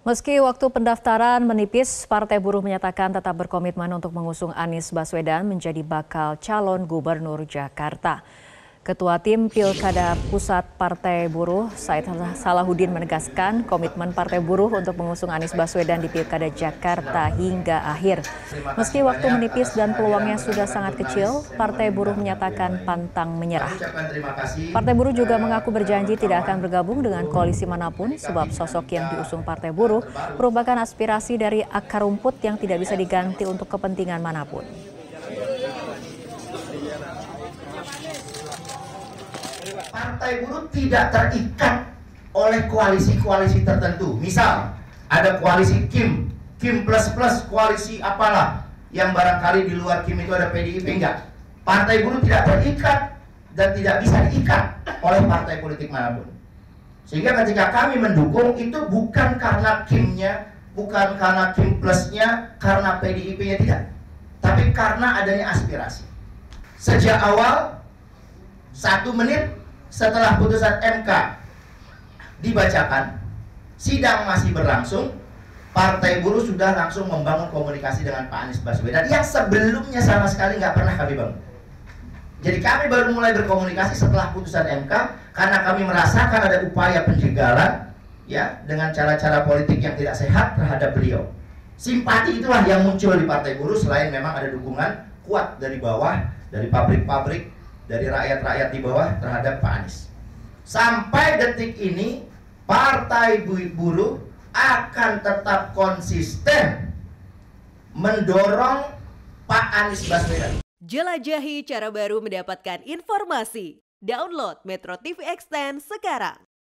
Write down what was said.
Meski waktu pendaftaran menipis, Partai Buruh menyatakan tetap berkomitmen untuk mengusung Anies Baswedan menjadi bakal calon gubernur Jakarta. Ketua Tim Pilkada Pusat Partai Buruh, Said Salahuddin menegaskan komitmen Partai Buruh untuk mengusung Anies Baswedan di Pilkada Jakarta hingga akhir. Meski waktu menipis dan peluangnya sudah sangat kecil, Partai Buruh menyatakan pantang menyerah. Partai Buruh juga mengaku berjanji tidak akan bergabung dengan koalisi manapun sebab sosok yang diusung Partai Buruh merupakan aspirasi dari akar rumput yang tidak bisa diganti untuk kepentingan manapun. Partai Buruh tidak terikat oleh koalisi-koalisi tertentu. Misal, ada koalisi Kim plus, koalisi apalah, yang barangkali di luar Kim itu ada PDIP, enggak. Partai Buruh tidak terikat dan tidak bisa diikat oleh partai politik manapun. Sehingga ketika kami mendukung, itu bukan karena Kimnya, bukan karena Kim plusnya, karena PDIP-nya, tidak. Tapi karena adanya aspirasi. Sejak awal, 1 menit setelah putusan MK dibacakan, sidang masih berlangsung, Partai Buruh sudah langsung membangun komunikasi dengan Pak Anies Baswedan yang sebelumnya sama sekali nggak pernah kami bangun. Jadi kami baru mulai berkomunikasi setelah putusan MK karena kami merasakan ada upaya penjagalan ya dengan cara-cara politik yang tidak sehat terhadap beliau. Simpati itulah yang muncul di Partai Buruh selain memang ada dukungan kuat dari bawah, dari pabrik-pabrik, dari rakyat-rakyat di bawah terhadap Pak Anies. Sampai detik ini, Partai Buruh akan tetap konsisten mendorong Pak Anies Baswedan. Jelajahi cara baru mendapatkan informasi. Download Metro TV Extend sekarang.